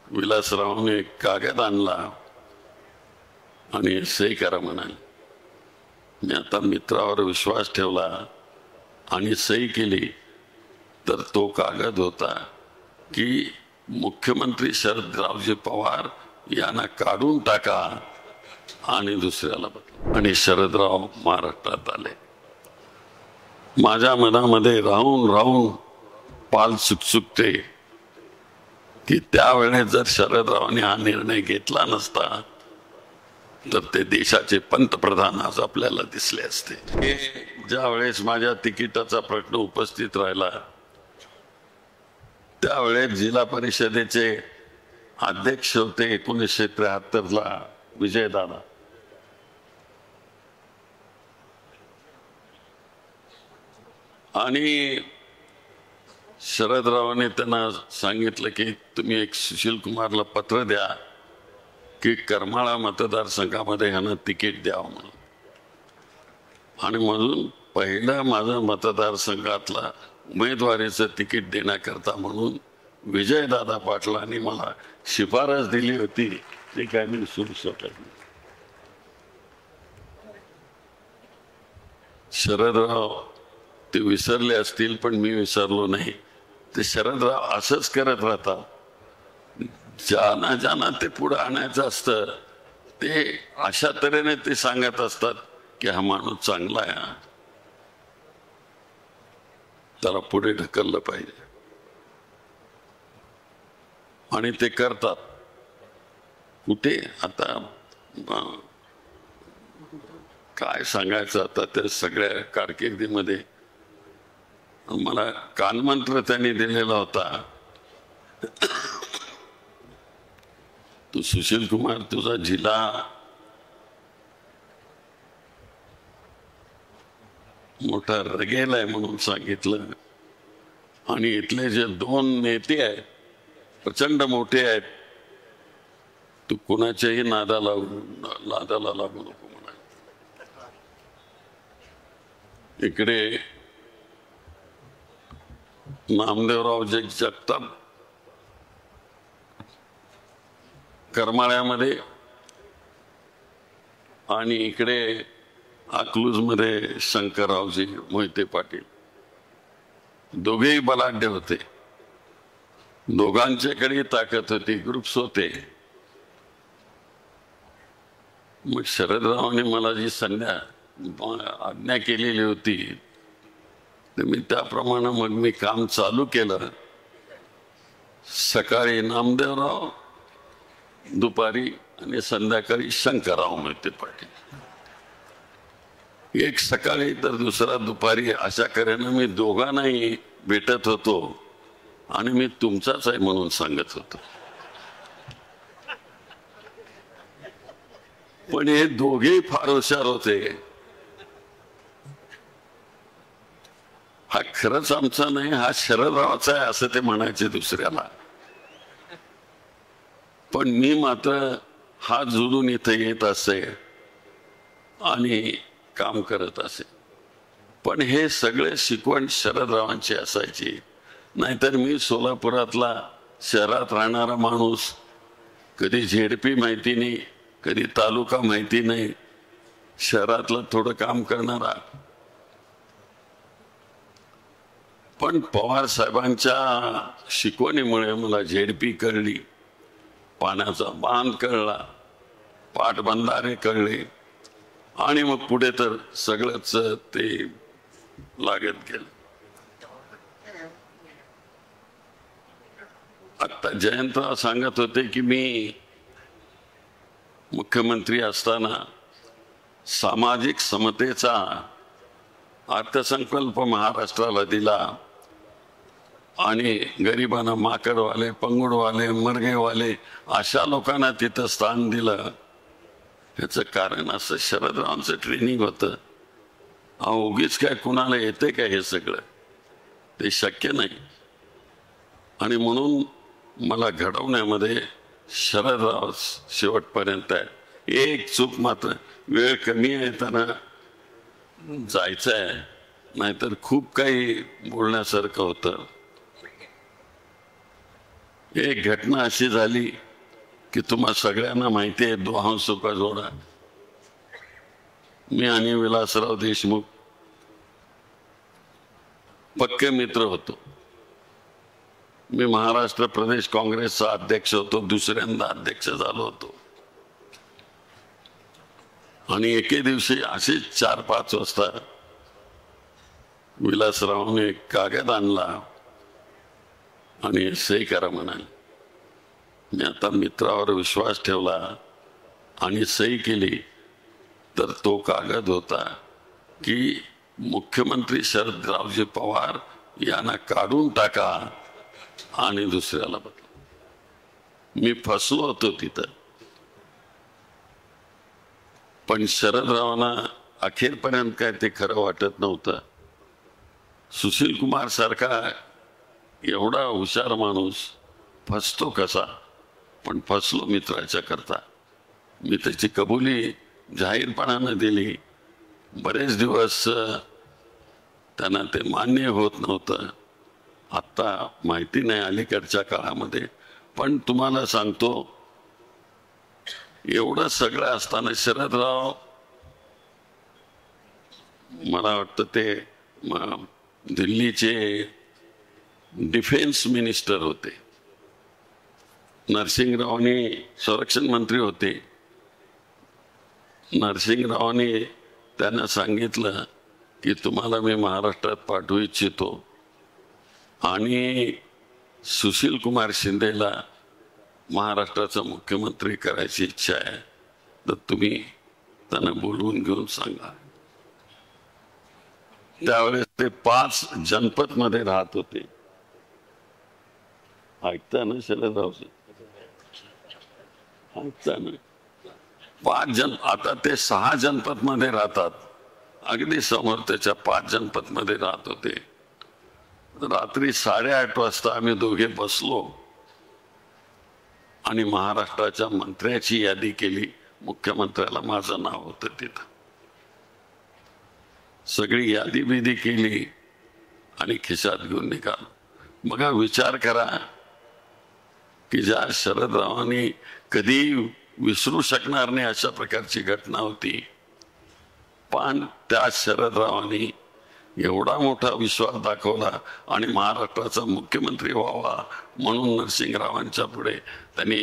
विलासरावने एक कागद आणला आणि सही करा म्हणाले. मी आता मित्रावर विश्वास ठेवला आणि सही केली तर तो कागद होता की मुख्यमंत्री शरदरावजी पवार यांना काढून टाका आणि दुसऱ्याला बदला. आणि शरदराव महाराष्ट्रात आले. माझ्या मनामध्ये राहून राहून पाल चुकचुकते की त्यावेळेस जर शरदरावांनी हा निर्णय घेतला नसता तर ते देशाचे पंतप्रधान आज आपल्याला दिसले असते. हे ज्या वेळेस माझ्या तिकिटाचा प्रश्न उपस्थित राहिला त्यावेळेस जिल्हा परिषदेचे अध्यक्ष होते 1973ला विजयदादा. आणि शरदरावांनी त्यांना सांगितलं की तुम्ही एक सुशील कुमारला पत्र द्या की करमाळा मतदारसंघामध्ये ह्यानं तिकीट द्यावं म्हणून. आणि म्हणून पहिलं माझं मतदारसंघातला उमेदवारीचं तिकीट देण्याकरता म्हणून विजयदादा पाटलांनी मला शिफारस दिली होती. ते काय मी विसरू शकत नाही. शरदराव ते विसरले असतील पण मी विसरलो नाही. ते शरदराव असंच करत राहतात. ज्यांना ज्यांना ते पुढे आणायचं असतं ते अशा तऱ्हेने ते सांगत असतात की हा माणूस चांगला आहे, त्याला पुढे ढकललं पाहिजे. आणि ते करतात. कुठे आता काय सांगायचं आता त्या सगळ्या कारकिर्दीमध्ये मला कानमंत्र त्यांनी दिलेला होता. तू सुशील कुमार तुझा जिल्हा मोठा रगेल आहे म्हणून सांगितलं. आणि इथले जे 2 नेते आहेत प्रचंड मोठे आहेत, तू कोणाच्याही नादाला लागू नको म्हणा. इकडे नामदेवराव जगताप करमाळ्यामध्ये आणि इकडे अकलूजमध्ये शंकररावजी मोहिते पाटील दोघेही बलाढ्य होते. दोघांच्याकडे ताकद होती, ग्रुप्स होते. मग शरदरावांनी मला जी आज्ञा केलेली होती तर मी त्याप्रमाणे मग मी काम चालू केलं. सकाळी नामदेवराव, दुपारी आणि संध्याकाळी शंकरराव मोहिते पाटील. एक सकाळी तर दुसरा दुपारी अशा करेनं मी दोघांनाही भेटत होतो आणि मी तुमचाच आहे म्हणून सांगत होतो. पण हे दोघेही फार हुशार होते. हा खरंच आमचा नाही, हा शरदरावाचा आहे असं ते म्हणायचे दुसऱ्याला. पण मी मात्र हात जोडून इथे येत असे आणि काम करत असे. पण हे सगळे शिकवण शरदरावांची असायची. नाहीतर मी सोलापुरातला शहरात राहणारा माणूस, कधी झेडपी माहिती नाही, कधी तालुका माहिती नाही, शहरातलं थोडं काम करणारा. पण पवार साहेबांच्या शिकवणीमुळे मला झेडपी कळली, पाण्याचा बांध कळला, पाटबंधारे कळले आणि मग पुढे तर सगळंच ते लागत गेलं. आता जयंतराव सांगत होते की मी मुख्यमंत्री असताना सामाजिक समतेचा अर्थसंकल्प महाराष्ट्राला दिला आणि गरिबांना, माकडवाले, पंगुडवाले, मरगेवाले अशा लोकांना तिथं स्थान दिलं. याचं कारण असं शरदरावांचं ट्रेनिंग होतं. उगीच काय कुणाला येते काय हे सगळं, ते शक्य नाही. आणि म्हणून मला घडवण्यामध्ये शरदराव शेवटपर्यंत आहे. एक चूक मात्र, वेळ कमी आहे त्यांना जायचं आहे, नाहीतर खूप काही बोलण्यासारखं होतं. एक घटना अशी झाली की तुम्हा सगळ्यांना माहिती आहे, दोहांसुका जोडा. मी आणि विलासराव देशमुख पक्के मित्र होतो. मी महाराष्ट्र प्रदेश काँग्रेसचा अध्यक्ष होतो, दुसऱ्यांदा अध्यक्ष झालो होतो. आणि एके दिवशी असेच 4-5 वाजता विलासरावने एक कागद आणला आणि सही करा म्हणाले. मी आता मित्रावर विश्वास ठेवला आणि सही केली, तर तो कागद होता की मुख्यमंत्री शरदरावजी पवार यांना काढून टाका आणि दुसऱ्याला बदला. मी फसलो होतो तिथं, पण शरदरावांना अखेरपर्यंत काय ते खरं वाटत नव्हतं. सुशील कुमार सारखा एवढा हुशार माणूस फसतो कसा, पण फसलो मित्राच्या करता. मी त्याची कबुली जाहीरपणानं दिली. बरेच दिवस त्यांना ते मान्य होत नव्हतं. आत्ता माहिती नाही अलीकडच्या काळामध्ये, पण तुम्हाला सांगतो, एवढं सगळं असताना शरदराव, मला वाटतं ते दिल्लीचे डिफेन्स मिनिस्टर होते. नरसिंहरावांनी संरक्षण मंत्री होते. नरसिंहरावांनी त्यांना सांगितलं की तुम्हाला मी महाराष्ट्रात पाठवू इच्छितो आणि सुशील कुमार शिंदेला महाराष्ट्राचा मुख्यमंत्री करायची इच्छा आहे, तर तुम्ही त्यांना बोलवून घेऊन सांगा. त्यावेळेस ते 5 जनपद मध्ये राहत होते. ऐकता ना शरदराव, ऐकता ना? 5 आता ते 6 जनपद मध्ये राहतात. अगदी समोर त्याच्या 5 जनपद मध्ये राहत होते. रात्री 8:30 वाजता आम्ही दोघे बसलो आणि महाराष्ट्राच्या मंत्र्याची यादी केली. मुख्यमंत्र्याला माझं नाव होतं तिथं. सगळी यादी बिदी केली आणि खिशात घेऊन निघालो. बघा, विचार करा की ज्या शरदरावांनी कधी विसरू शकणार नाही अशा प्रकारची घटना होती, पण त्या शरदरावांनी एवढा मोठा विश्वास दाखवला आणि महाराष्ट्राचा मुख्यमंत्री व्हावा म्हणून नरसिंहरावांच्या पुढे त्यांनी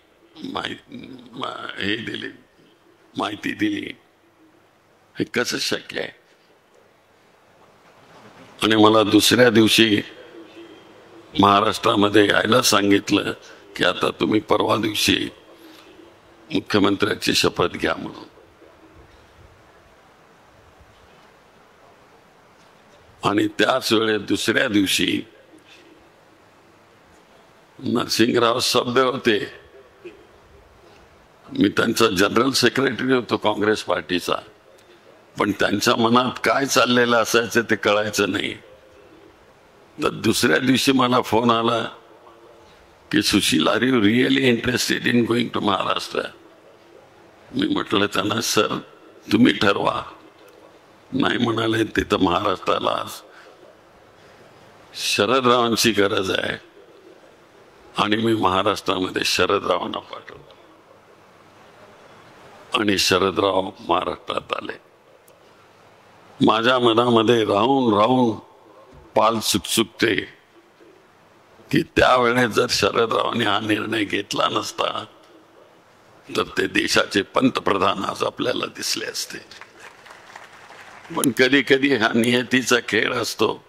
हे दिली, माहिती दिली. हे कसं शक्य आहे? आणि मला दुसऱ्या दिवशी महाराष्ट्रामध्ये यायला सांगितलं की आता तुम्ही परवा दिवशी मुख्यमंत्र्याची शपथ घ्या म्हणून. आणि त्याच वेळेस दुसऱ्या दिवशी नरसिंहराव सभ्य होते. मी त्यांचा जनरल सेक्रेटरी होतो काँग्रेस पार्टीचा, पण त्यांच्या मनात काय चाललेलं असायचं ते कळायचं नाही. तर दुसऱ्या दिवशी मला फोन आला की Sushil, are you really interested in going to Maharashtra? मी म्हटलं त्यांना, सर तुम्ही ठरवा. नाही म्हणाले, तिथं महाराष्ट्राला शरदरावांची गरज आहे आणि मी महाराष्ट्रामध्ये शरदरावांना पाठवतो. आणि शरदराव महाराष्ट्रात आले. माझ्या मनामध्ये राहून राहून पाल सुकसुकते की त्यावेळेस जर शरदरावांनी हा निर्णय घेतला नसता तर ते देशाचे पंतप्रधान आज आपल्याला दिसले असते. पण कधी कधी हा नियतीचा खेळ असतो.